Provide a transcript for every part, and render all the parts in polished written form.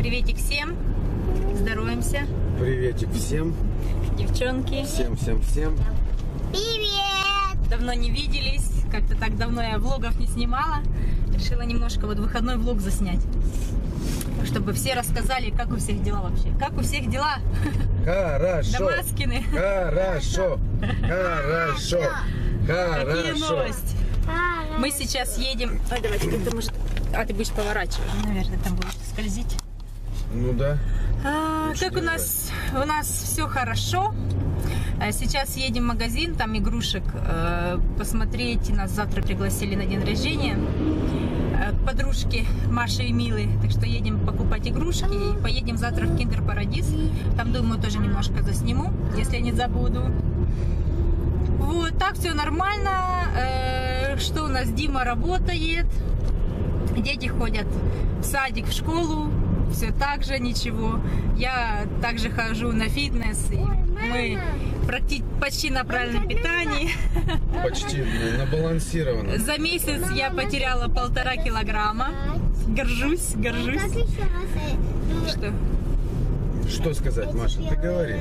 Приветик всем. Здороваемся. Приветик всем. Девчонки. Всем. Привет! Давно не виделись. Как-то так давно я влогов не снимала. Решила немножко вот выходной влог заснять. Чтобы все рассказали, как у всех дела вообще. Как у всех дела? Хорошо. Домаскины. Хорошо. Какие новости? Мы сейчас едем. Ой, давайте как-то может. А, ты будешь поворачивать, наверное, там будет скользить. Ну да. Как у нас все хорошо. Сейчас едем в магазин, там игрушек посмотреть. Нас завтра пригласили на день рождения к подружке Маши и Милы. Так что едем покупать игрушки и поедем завтра в Киндер Парадис. Там, думаю, тоже немножко засниму, если не забуду. Вот, так все нормально. Что у нас? Дима работает. Дети ходят в садик, в школу. Все так же, ничего. Я также хожу на фитнес. И мы почти на правильном питании. Почти на балансированном. За месяц я потеряла 1,5 килограмма. Горжусь. Что? Что сказать, Маша? Ты говори.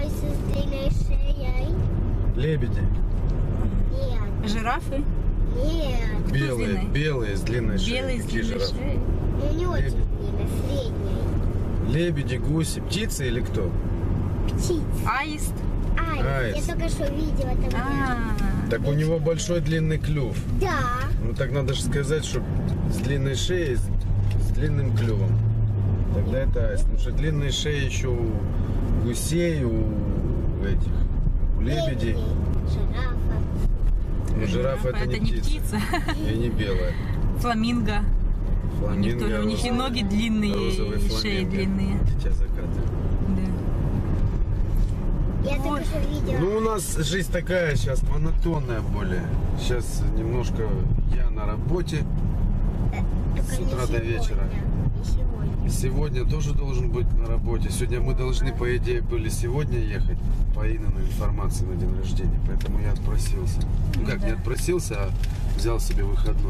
Лебеди. Нет. Жирафы? Нет. Белые с длинной шеей. Белые с Какие длинной жирафы? шеей. Ну не очень длинная, средняя. Лебеди, гуси, птицы или кто? Птица. Аист. Аист. Я только что видела там. Так у него большой длинный клюв. Да. Ну так надо же сказать, что с длинной шеей, с длинным клювом. Тогда это аист. Потому что длинные шеи еще у гусей, у лебедей. Жирафа. Но жирафа это не птица. И не белая. Фламинго. Фламинго. У них и ноги длинные, розовый и шеи фламинго. длинные. Дитя заката. Да. Я только что видела. Ну, у нас жизнь такая сейчас, монотонная более. Сейчас немножко я на работе Только с не утра до вечера. Не сегодня. И сегодня тоже должен быть на работе. Сегодня мы должны, по идее, были сегодня ехать по Инной информации на день рождения. Поэтому я отпросился. Ну как, не отпросился, а взял себе выходной.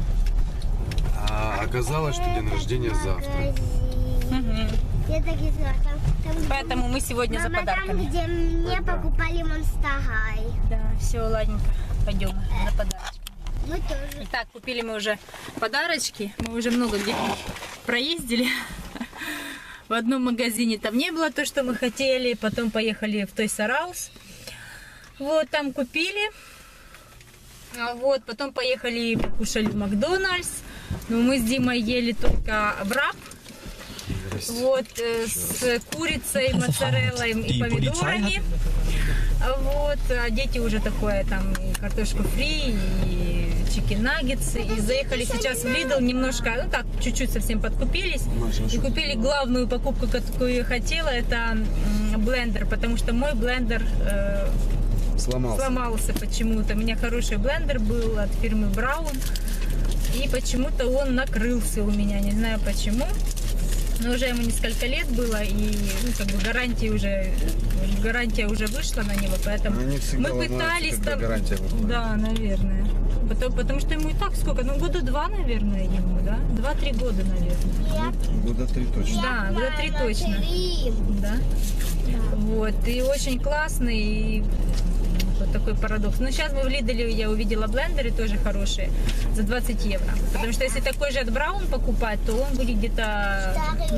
А оказалось, что день рождения завтра. Я так и знала. Там, Поэтому мы сегодня за Мама, там, подарками. где мне Да. покупали Monster High. Да, все, ладненько. Пойдем за подарочки. Мы тоже. Итак, купили мы уже подарочки. Мы уже много где проездили. В одном магазине там не было то, что мы хотели. Потом поехали в Toys R Us. Вот, там купили. Вот, потом поехали покушали в Макдональдс. Но мы с Димой ели только врап. Вот, с курицей, моцареллой и помидорами. Вот, а дети уже такое, там, и картошку фри, и чикен-наггетсы. И заехали сейчас в Lidl немножко, ну так, чуть-чуть совсем подкупились. И купили главную покупку, какую я хотела, это блендер, потому что мой блендер сломался почему-то. У меня хороший блендер был от фирмы Braun. И почему-то он накрылся у меня, не знаю почему. Но уже ему несколько лет было, и ну, как бы гарантия уже вышла на него, поэтому мы пытались там. Гарантия выходит. Да, наверное. Потому что ему и так сколько? Ну, года 2, наверное, ему, да? 2-3 года, наверное. Года 3 точно. Да, года 3 точно. Да. Вот. И очень классный. И вот такой парадокс. Но сейчас мы в Лиделе, я увидела блендеры тоже хорошие за 20 евро. Потому что если такой же от Braun покупать, то он будет где-то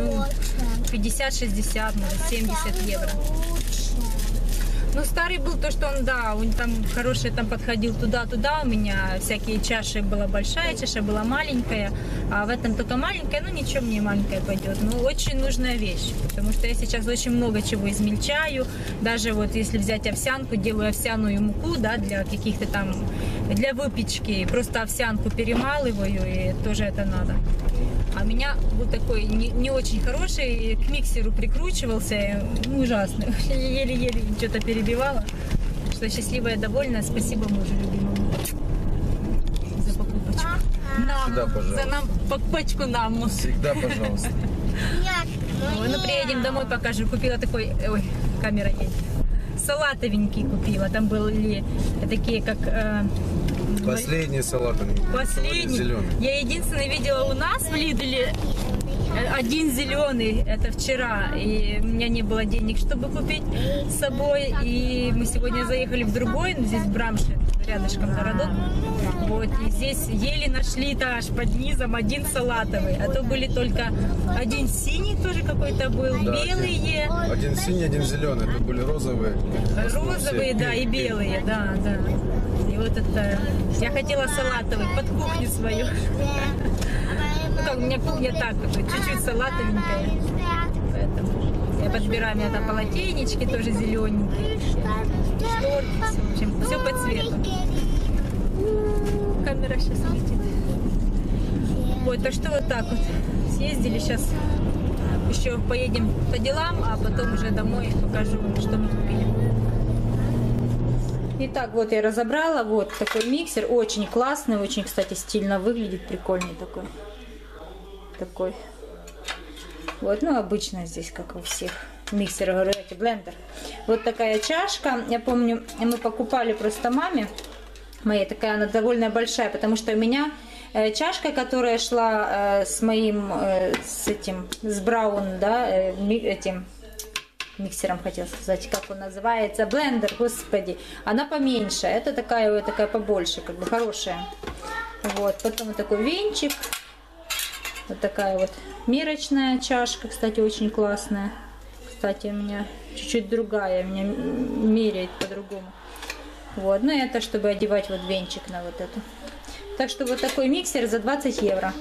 50-60, может 70 евро. Ну, старый был то, что он там хороший, там подходил туда-туда. У меня всякие чаши была большая, чаша была маленькая. А в этом только маленькая, ну ничего, мне маленькая пойдет. Ну, очень нужная вещь. Потому что я сейчас очень много чего измельчаю. Даже вот если взять овсянку, делаю овсяную муку, да, для каких-то там, для выпечки. Просто овсянку перемалываю, и тоже это надо. А у меня был такой не очень хороший, к миксеру прикручивался, ужасный. Еле-еле что-то перебивала. Что счастливая, довольная. Спасибо мужу любимому за покупочку. Всегда, пожалуйста. За нам покупочку нам. Всегда, пожалуйста. Ой, ну приедем домой, покажу. Купила такой, ой, камера едет. Салатовенький купила. Там были такие, как Последний салат. Последний. Зеленый. Я единственное видела у нас в Лиделе один зеленый, это вчера, и у меня не было денег, чтобы купить с собой, и мы сегодня заехали в другой, здесь в Брамше, рядышком городок, вот, и здесь еле нашли-то аж под низом один салатовый, а то были только один синий тоже какой-то был, Да, белые, один синий, один зеленый, это были розовые. розовые, да, и белые, да, да. И вот это, я хотела салатовый под кухню свою. Ну как, у меня кухня так, чуть-чуть салатовенькая. Поэтому я подбираю, у меня там полотенечки тоже зелененькие. Шторки, все, в общем, все по цвету. Камера сейчас летит. Вот, так что вот так вот. Съездили сейчас. Еще поедем по делам, а потом уже домой покажу, что мы купили. Итак, вот я разобрала. Вот такой миксер. Очень классный, очень, кстати, стильно выглядит. Прикольный такой. Такой. Вот, ну, обычно здесь, как у всех миксеров, говорю, эти, блендер. Вот такая чашка. Я помню, мы покупали просто маме моей. Такая она довольно большая, потому что у меня чашка, которая шла с моим, с Браун, да, этим миксером, хотел сказать, как он называется, блендер, господи, она поменьше, это такая побольше, как бы хорошая. Вот, потом вот такой венчик, вот такая вот мерочная чашка, кстати, очень классная. Кстати, у меня чуть-чуть другая, у меня меряет по-другому. Вот, ну это чтобы одевать вот венчик на вот эту. Так что вот такой миксер за 20 евро.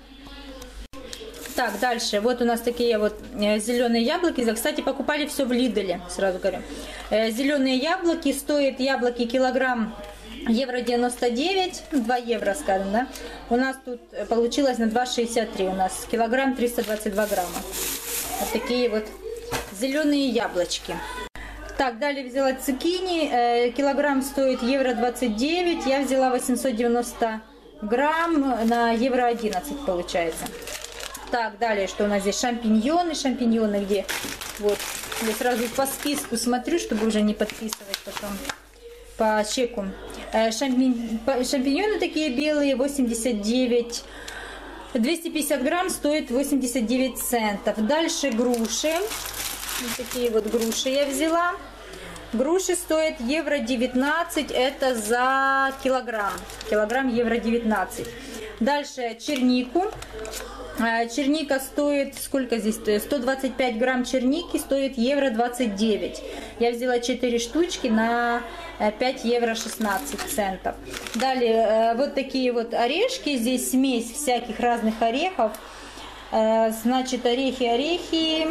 Так, дальше. Вот у нас такие вот зеленые яблоки. Кстати, покупали все в Лиделе, сразу говорю. Зеленые яблоки. Стоят яблоки килограмм евро 99, 2 евро, скажем, да. У нас тут получилось на 2,63. У нас килограмм 322 грамма. Вот такие вот зеленые яблочки. Так, далее взяла цукини. Килограмм стоит евро 29. Я взяла 890 грамм на евро 11, получается. Так, далее, что у нас здесь? Шампиньоны. Шампиньоны где? Вот. Я сразу по списку смотрю, чтобы уже не подписывать потом по чеку. Шампиньоны такие белые, 89. 250 грамм стоит 89 центов. Дальше груши. Вот такие вот груши я взяла. Груши стоят евро 19. Это за килограмм. Килограмм евро 19. Дальше чернику. Черника стоит, сколько здесь стоит? 125 грамм черники стоит евро 29. Я взяла 4 штучки на 5 евро 16 центов. Далее вот такие вот орешки. Здесь смесь всяких разных орехов. Значит, орехи.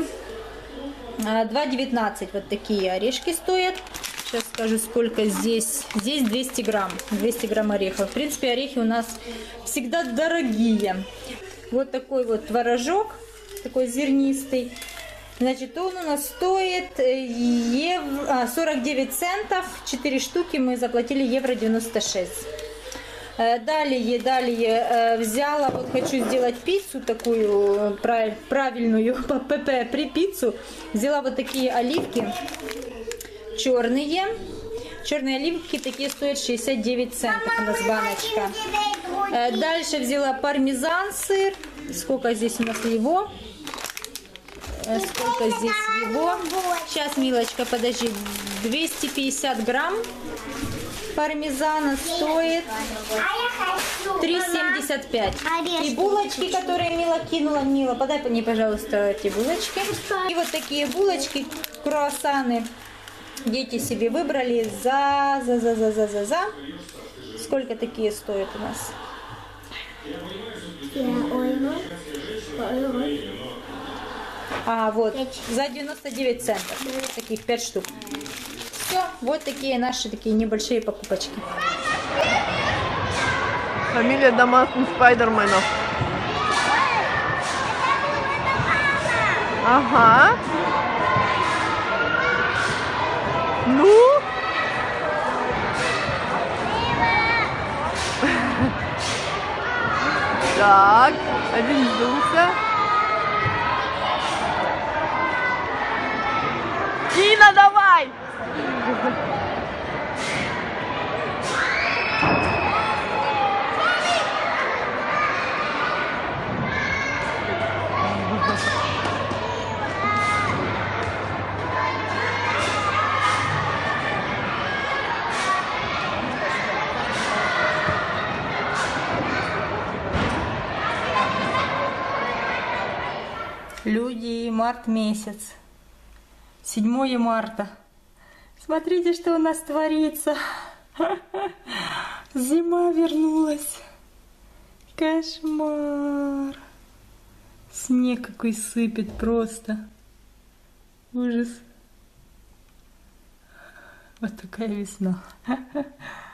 2,19 вот такие орешки стоят. Сейчас скажу, сколько здесь. Здесь 200 грамм. 200 грамм орехов. В принципе, орехи у нас всегда дорогие. Вот такой вот творожок, такой зернистый. Значит, он у нас стоит 49 центов. 4 штуки мы заплатили евро 96. Далее взяла, вот хочу сделать пиццу такую правильную, ПП при пиццу. Взяла вот такие оливки черные. Черные оливки такие стоят 69 центов у нас баночка. Дальше взяла пармезан сыр. Сколько здесь у нас его? Сколько здесь его? Сейчас, милочка, подожди. 250 грамм пармезана стоит 3,75. И булочки, которые Мила кинула. Мила, подай мне, пожалуйста, эти булочки. И вот такие булочки, круассаны. Дети себе выбрали за. Сколько такие стоят у нас? Вот, за 99 центов. Таких 5 штук. Все, вот такие наши такие небольшие покупочки. Фамилия домашних спайдерменов. Ага. Ну? Так, один сдулся. Тина, давай! Люди, март месяц. 7 марта. Смотрите, что у нас творится. Зима вернулась. Кошмар. Снег какой сыпет просто. Ужас. Вот такая весна.